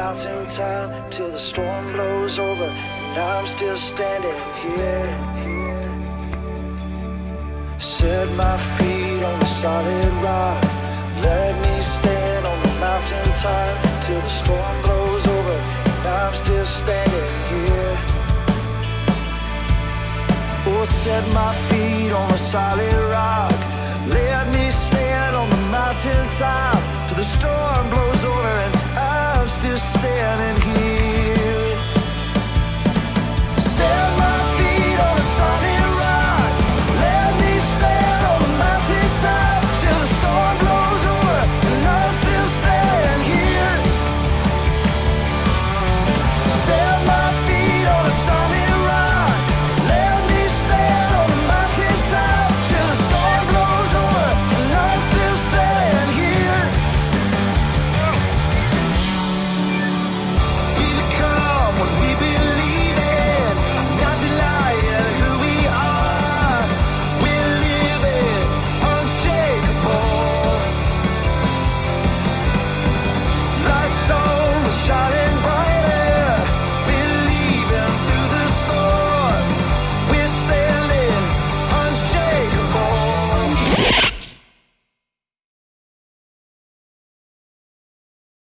mountaintop till the storm blows over, and I'm still standing here. Set my feet on the solid rock, let me stand on the mountaintop till the storm blows over, and I'm still standing here. Oh, set my feet on the solid rock, let me stand on the mountaintop till the storm blows